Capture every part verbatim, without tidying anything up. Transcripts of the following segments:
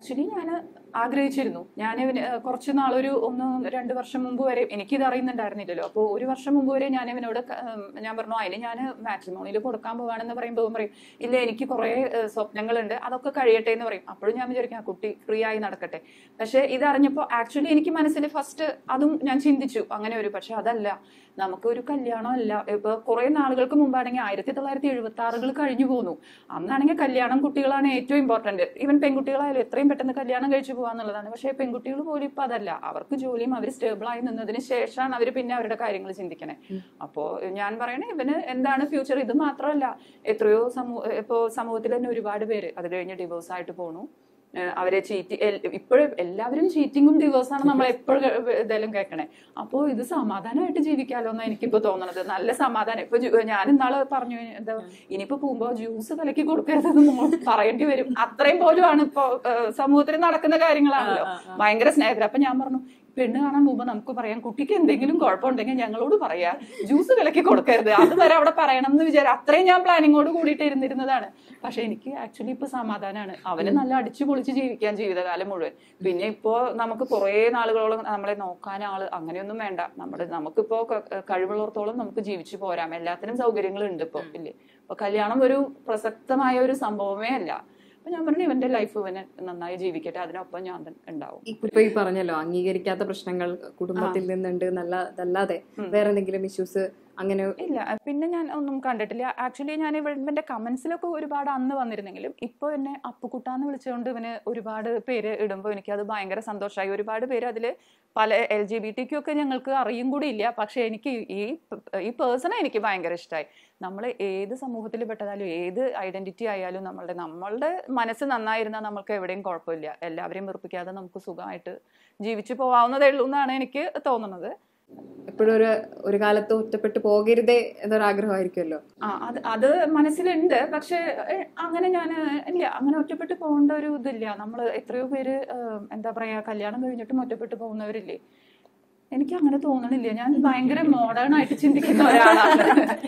Actually ഞാൻ ആഗ്രഹിച്ചിരുന്നു. ഞാൻ കുറച്ച് നാളൊരു ഒന്ന് രണ്ട് വർഷം മുമ്പ് വരെ എനിക്കിത് അറിയുന്നുണ്ടായിരുന്നില്ലല്ലോ. അപ്പോൾ ഒരു വർഷം മുമ്പ് വരെ ഞാൻ ഇവനോട് ഞാൻ പറഞ്ഞു അതിന് ഞാൻ മാട്രിമോണിയിൽ കൊടുക്കാൻ പോവാണെന്ന് പറയുമ്പോൾ പറയും ഇല്ല എനിക്ക് കുറേ സ്വപ്നങ്ങളുണ്ട് അതൊക്കെ കഴിയട്ടെ എന്ന് പറയും. അപ്പോഴും ഞാൻ വിചാരിക്കും ആ കുട്ടി ഫ്രീ ആയി നടക്കട്ടെ. പക്ഷെ ഇതറിഞ്ഞപ്പോൾ ആക്ച്വലി എനിക്ക് മനസ്സിൽ ഫസ്റ്റ് അതും ഞാൻ ചിന്തിച്ചു അങ്ങനെ ഒരു, പക്ഷെ അതല്ല, നമുക്ക് ഒരു കല്യാണം അല്ല. ഇപ്പൊ കുറെ നാളുകൾക്ക് മുമ്പാണെങ്കിൽ ആയിരത്തി തൊള്ളായിരത്തി എഴുപത്തി ആറുകൾ കഴിഞ്ഞു പോന്നു. അന്നാണെങ്കിൽ കല്യാണം കുട്ടികളാണ് ഏറ്റവും ഇമ്പോർട്ടന്റ്. ഈവൻ പെൺകുട്ടികളായാലും എത്രയും പെട്ടെന്ന് കല്യാണം കഴിച്ചു പോകാന്നുള്ളതാണ്. പക്ഷെ പെൺകുട്ടികൾ പോലും ഇപ്പൊ അതല്ല. അവർക്ക് ജോലിയും അവർ സ്റ്റേബിൾ ആയി നിന്നതിന് ശേഷമാണ് അവർ പിന്നെ അവരുടെ കാര്യങ്ങൾ ചിന്തിക്കണേ. അപ്പോ ഞാൻ പറയണേ ഇവന് എന്താണ് ഫ്യൂച്ചർ. ഇത് മാത്രമല്ല, എത്രയോ സമൂഹ ഇപ്പോ സമൂഹത്തിൽ തന്നെ ഒരുപാട് പേര് അത് കഴിഞ്ഞ് ഡിവോഴ്സ് ആയിട്ട് പോണു. അവരെ ചീറ്റി ഇപ്പോഴും എല്ലാവരും ചീറ്റിങ്ങും ഡിവോഴ്സാണ് നമ്മൾ എപ്പോഴും ഇതെല്ലാം കേൾക്കണേ. അപ്പോൾ ഇത് സമാധാനമായിട്ട് ജീവിക്കാലോ എന്നാണ് എനിക്കിപ്പോ തോന്നണത്. നല്ല സമാധാനം. ഇപ്പൊ ഞാൻ ഇന്നാള് പറഞ്ഞു എന്താ ഇനിയിപ്പോ പോകുമ്പോ ജ്യൂസ് കലക്കി കൊടുക്കരുതെന്ന് പറയേണ്ടി വരും. അത്രയും പോലും ആണ് ഇപ്പൊ സമൂഹത്തിൽ നടക്കുന്ന കാര്യങ്ങളാണല്ലോ. ഭയങ്കര സ്നേഹത്തിൽ. അപ്പൊ ഞാൻ പറഞ്ഞു പെണ്ണ് കാണാൻ പോകുമ്പോ നമുക്ക് പറയാം കുട്ടിക്ക് എന്തെങ്കിലും കുഴപ്പമുണ്ടെങ്കിൽ ഞങ്ങളോട് പറയാ, ജ്യൂസ് വിലക്കി കൊടുക്കരുത്, അതുവരെ അവിടെ പറയണം എന്ന് വിചാരം. അത്രയും ഞാൻ പ്ലാനിങ്ങോട് കൂടിയിട്ട് ഇരുന്നിരുന്നതാണ്. പക്ഷെ എനിക്ക് ആക്ച്വലി ഇപ്പൊ സമാധാനമാണ്. അവന് നല്ല അടിച്ചു പൊളിച്ച് ജീവിക്കാൻ ജീവിതകാലം മുഴുവൻ. പിന്നെ ഇപ്പോ നമുക്ക് കുറെ നാളുകളോളം നമ്മളെ നോക്കാൻ ആള് അങ്ങനെയൊന്നും വേണ്ട. നമ്മുടെ നമുക്കിപ്പോ കഴിവുള്ളത്തോളം നമുക്ക് ജീവിച്ചു പോരാം. എല്ലാത്തിനും സൗകര്യങ്ങളുണ്ട് ഇപ്പൊ ഇല്ലേ. അപ്പൊ കല്യാണം ഒരു പ്രസക്തമായ ഒരു സംഭവമേ അല്ല. അപ്പൊ ഞാൻ പറഞ്ഞു ഇവന്റെ ലൈഫ് ഇവന് നന്നായി ജീവിക്കട്ടെ, അതിനൊപ്പം ഞാൻ ഉണ്ടാവും. ഇപ്പൊ ഈ പറഞ്ഞല്ലോ അംഗീകരിക്കാത്ത പ്രശ്നങ്ങൾ കുടുംബത്തിൽ നിന്നുണ്ട് നല്ലതല്ലാതെ വേറെ എന്തെങ്കിലും ഇഷ്യൂസ് അങ്ങനെ ഇല്ല. പിന്നെ ഞാൻ ഒന്നും കണ്ടിട്ടില്ല. ആക്ച്വലി ഞാൻ ഇവന്റെ കമന്റ്സിലൊക്കെ ഒരുപാട് അന്ന് വന്നിരുന്നെങ്കിലും ഇപ്പൊ എന്നെ അപ്പുക്കുട്ടാന്ന് വിളിച്ചുകൊണ്ട് ഇവന് ഒരുപാട് പേര് ഇടുമ്പോൾ എനിക്ക് അത് ഭയങ്കര സന്തോഷമായി. ഒരുപാട് പേര് അതില് പല എൽ ജി ബി ടിക്കും ഒക്കെ ഞങ്ങൾക്ക് അറിയും കൂടി ഇല്ല. പക്ഷെ എനിക്ക് ഈ ഈ പേഴ്സണെ എനിക്ക് ഭയങ്കര ഇഷ്ടമായി. നമ്മൾ ഏത് സമൂഹത്തിൽ പെട്ടതായാലും ഏത് ഐഡന്റിറ്റി ആയാലും നമ്മളുടെ നമ്മളുടെ മനസ്സ് നന്നായിരുന്നാൽ നമ്മൾക്ക് എവിടെയും കുഴപ്പമില്ല. എല്ലാവരെയും വെറുപ്പിക്കാതെ നമുക്ക് സുഖമായിട്ട് ജീവിച്ചു പോവാവുന്നതേ ഉള്ളൂ എന്നാണ് എനിക്ക് തോന്നുന്നത്. എപ്പോഴും ഒരു ഒരു കാലത്ത് ഒറ്റപ്പെട്ടു പോകരുതേ എന്നൊരാഗ്രഹമായിരിക്കുമല്ലോ. ആ അത് അത് മനസ്സിലുണ്ട്. പക്ഷെ അങ്ങനെ ഞാൻ ഇല്ല, അങ്ങനെ ഒറ്റപ്പെട്ട് പോകേണ്ട ഒരു ഇതില്ല. നമ്മൾ എത്രയോ പേര് എന്താ പറയാ കല്യാണം കഴിഞ്ഞിട്ടും ഒറ്റപ്പെട്ട് പോകുന്നവരില്ലേ. എനിക്ക് അങ്ങനെ തോന്നണില്ല. ഞാൻ ഭയങ്കര മോഡേൺ ആയിട്ട് ചിന്തിക്കുന്ന ഒരാളാണ്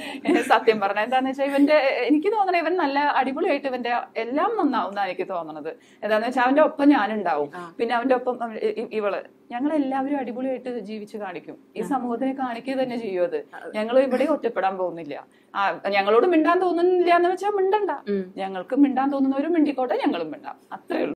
സത്യം പറഞ്ഞ. എന്താന്ന് വെച്ചാൽ ഇവന്റെ എനിക്ക് തോന്നണ ഇവൻ നല്ല അടിപൊളിയായിട്ട് ഇവന്റെ എല്ലാം നന്നാവും എന്നാണ് എനിക്ക് തോന്നണത്. എന്താന്ന് വെച്ചാൽ അവന്റെ ഒപ്പം ഞാനുണ്ടാവും, പിന്നെ അവന്റെ ഒപ്പം ഇവള്, ഞങ്ങൾ എല്ലാവരും അടിപൊളിയായിട്ട് ജീവിച്ച് കാണിക്കും. ഈ സമൂഹത്തിനെ കാണിക്കുക തന്നെ ചെയ്യും. അത് ഞങ്ങൾ ഇവിടെ ഒറ്റപ്പെടാൻ പോകുന്നില്ല. ആ ഞങ്ങളോട് മിണ്ടാൻ തോന്നുന്നില്ല എന്ന് വെച്ചാൽ മിണ്ടണ്ട. ഞങ്ങൾക്ക് മിണ്ടാൻ തോന്നുന്നവരും മിണ്ടിക്കോട്ടെ, ഞങ്ങളും മിണ്ടാം. അത്രേ ഉള്ളൂ.